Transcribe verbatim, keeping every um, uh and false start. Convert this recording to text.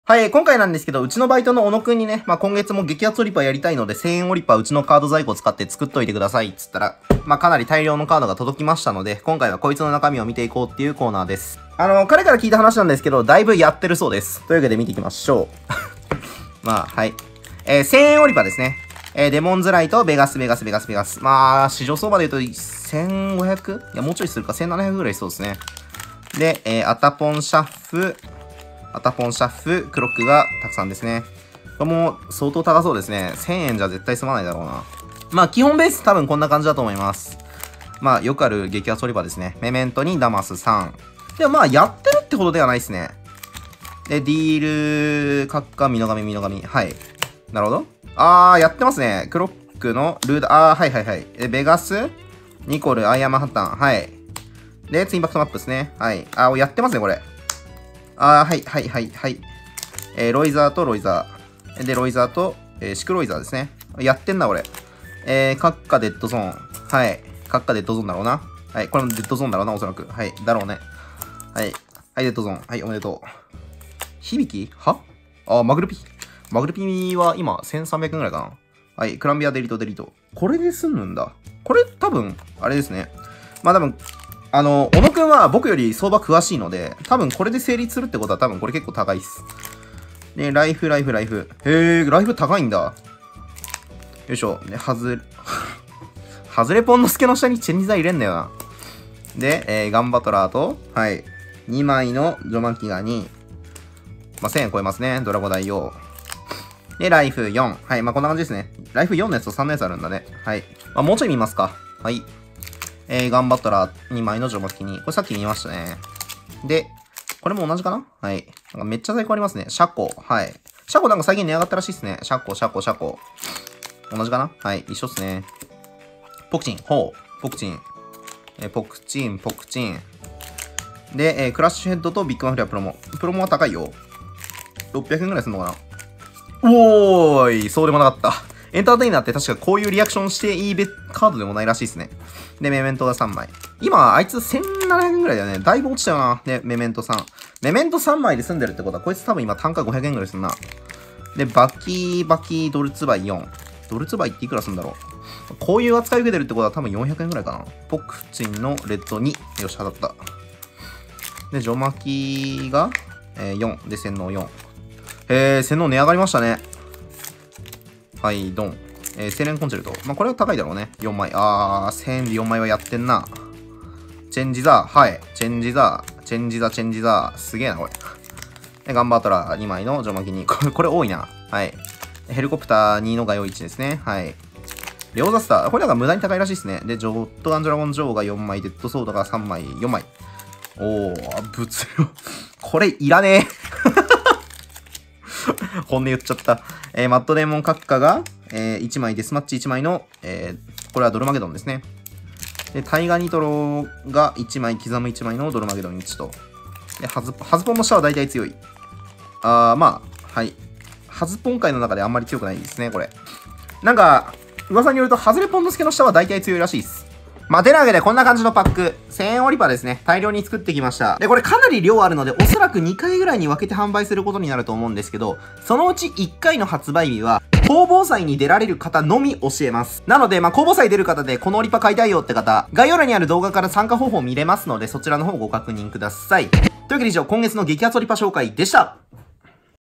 はい、今回なんですけど、うちのバイトの小野くんにね、まあ、今月も激アツオリパーやりたいので、せんえんオリパーうちのカード在庫使って作っといてください、つったら、まあ、かなり大量のカードが届きましたので、今回はこいつの中身を見ていこうっていうコーナーです。あの、彼から聞いた話なんですけど、だいぶやってるそうです。というわけで見ていきましょう。まあ、はい。えー、せんえんオリパーですね。えー、デモンズライト、ベガス、ベガス、ベガス、ベガス。まあ、市場相場で言うと、せんごひゃく? いや、もうちょいするか、せんななひゃくぐらいそうですね。で、えー、アタポンシャッフ、アタポンシャッフ、クロックがたくさんですね。これも相当高そうですね。せんえんじゃ絶対済まないだろうな。まあ、基本ベース多分こんな感じだと思います。まあ、よくある激アツオリバーですね。メメントにダマスさん。でもまあ、やってるってほどではないですね。で、ディール、カッカ、ミノガミ、ミノガミ。はい。なるほど。あー、やってますね。クロックのルーダー、あー、はいはいはい。で、ベガス、ニコル、アイアンマンハッタン。はい。で、ツインパクトマップですね。はい。あー、やってますね、これ。あー、はいはいはいはい。えー、ロイザーとロイザー。で、ロイザーと、えー、シクロイザーですね。やってんな、俺。えー、カッカデッドゾーン。はい。カッカデッドゾーンだろうな。はい。これもデッドゾーンだろうな、おそらく。はい。だろうね。はい。はい、デッドゾーン。はい、おめでとう。響きはあー、マグルピ。マグルピは今、せんさんびゃくえんぐらいかな。はい。クランビアデリートデリート。これで済むんだ。これ多分、あれですね。まあ多分、あの、小野くんは僕より相場詳しいので、多分これで成立するってことは多分これ結構高いっす。で、ライフ、ライフ、ライフ。へー、ライフ高いんだ。よいしょ。で、はず、はずれポンの助の下にチェンジザ入れんだよな。で、えー、ガンバトラーと、はい。にまいのジョマキガに、まあ、せんえん超えますね。ドラゴ大王。で、ライフよん。はい。まあ、こんな感じですね。ライフよんのやつとさんのやつあるんだね。はい。まあ、もうちょい見ますか。はい。えー、ガンバトラーにまいのジョマキに。これさっき見ましたね。で、これも同じかなはい。なんかめっちゃ在庫ありますね。シャコ。はい。シャコなんか最近値上がったらしいですね。シャコ、シャコ、シャコ。同じかなはい。一緒っすね。ポクチン。ほう。ポクチン。えー、ポクチン、ポクチン。で、えー、クラッシュヘッドとビッグマンフレアプロモ。プロモは高いよ。ろっぴゃくえんぐらいすんのかなおーい。そうでもなかった。エンターテイナーって確かこういうリアクションしていいベカードでもないらしいですね。で、メメントがさんまい。今、あいつせんななひゃくえんぐらいだよね。だいぶ落ちたよな。で、メメントさん。メメントさんまいで済んでるってことは、こいつ多分今単価ごひゃくえんぐらいすんな。で、バキバキドルツバイよん。ドルツバイっていくらすんだろう。こういう扱い受けてるってことは多分よんひゃくえんぐらいかな。ポクチンのレッドに。よし、当たった。で、ジョマキが、えー、よん。で、洗脳よん。えー、洗脳値上がりましたね。はい、ドン。えー、セレンコンチェルト。まあ、これは高いだろうね。よんまい。あー、せんえんでよんまいはやってんな。チェンジザー。はい。チェンジザー。チェンジザー、チェンジザー。すげえな、これ。で、ガンバトラーにまいのジョマキに。これ、これ多いな。はい。ヘリコプターにのガヨいちですね。はい。レオザスター。これなんか無駄に高いらしいですね。で、ジョットガンドラゴンジョーがよんまい、デッドソードがさんまい、よんまい。おー、物量。これいらねえ。本音言っちゃった。えー、マットデーモン閣下が、えー、いちまい、デスマッチいちまいの、えー、これはドルマゲドンですね。で、タイガニトロがいちまい、刻むいちまいのドルマゲドンいちと。で、ハズ、ハズポンの下は大体強い。あー、まあ、はい。ハズポン界の中であんまり強くないですね、これ。なんか、噂によると、ハズレポンの助の下は大体強いらしいです。まあ、てなわけでこんな感じのパック。せんえんオリパーですね。大量に作ってきました。で、これかなり量あるので、おそらくにかいぐらいに分けて販売することになると思うんですけど、そのうちいっかいの発売日は、工房祭に出られる方のみ教えます。なので、まあ、工房祭出る方で、このオリパ買いたいよって方、概要欄にある動画から参加方法見れますので、そちらの方ご確認ください。というわけで以上、今月の激アツオリパ紹介でした。